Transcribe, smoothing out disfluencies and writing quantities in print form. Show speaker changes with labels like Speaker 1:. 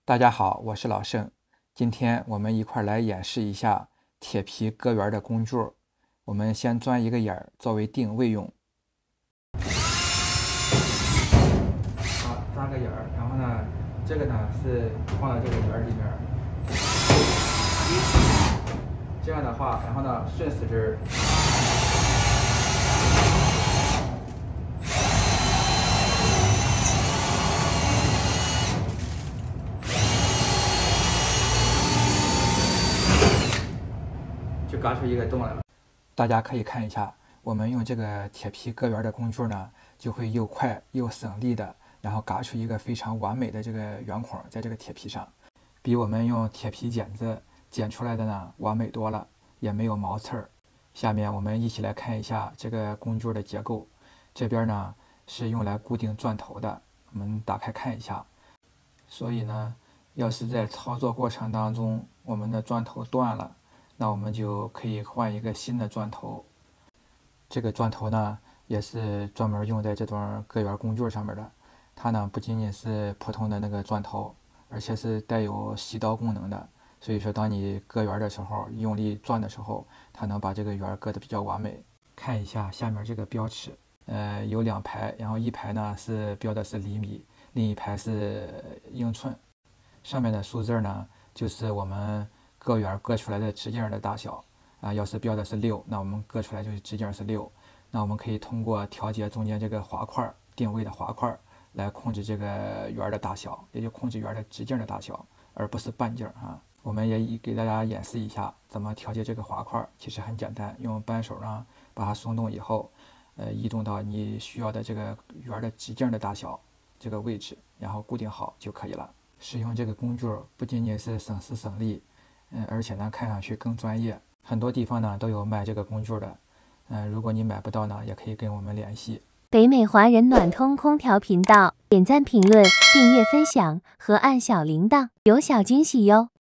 Speaker 1: 大家好，我是老盛。今天我们一块来演示一下铁皮割圆的工具。我们先钻一个眼儿作为定位用。好，扎个眼儿，然后呢，这个呢是放到这个圆儿里面。这样的话，然后呢顺时针。就割出一个洞来了。大家可以看一下，我们用这个铁皮割圆的工具呢，就会又快又省力的，然后割出一个非常完美的这个圆孔，在这个铁皮上，比我们用铁皮剪子剪出来的呢完美多了，也没有毛刺儿。下面我们一起来看一下这个工具的结构。这边呢是用来固定钻头的，我们打开看一下。所以呢，要是在操作过程当中，我们的钻头断了，那我们就可以换一个新的钻头。这个钻头呢，也是专门用在这种割圆工具上面的。它呢不仅仅是普通的那个钻头，而且是带有吸刀功能的。所以说，当你割圆的时候，用力钻的时候，它能把这个圆割得比较完美。看一下下面这个标尺，有2排，然后一排呢是标的是厘米，另一排是英寸。上面的数字呢，就是我们割圆割出来的直径的大小啊。要是标的是6，那我们割出来就是直径是6。那我们可以通过调节中间这个滑块定位的滑块来控制这个圆的大小，也就控制圆的直径的大小，而不是半径啊。我们也给大家演示一下怎么调节这个滑块，其实很简单，用扳手呢把它松动以后，移动到你需要的这个圆的直径的大小这个位置，然后固定好就可以了。使用这个工具不仅仅是省时省力，而且呢看上去更专业。很多地方呢都有卖这个工具的，如果你买不到呢，也可以跟我们联系。
Speaker 2: 北美华人暖通空调频道，点赞、评论、订阅、分享和按小铃铛，有小惊喜哟！